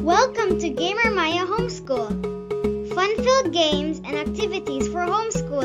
Welcome to Gamermya Homeschool. Fun-filled games and activities for homeschoolers.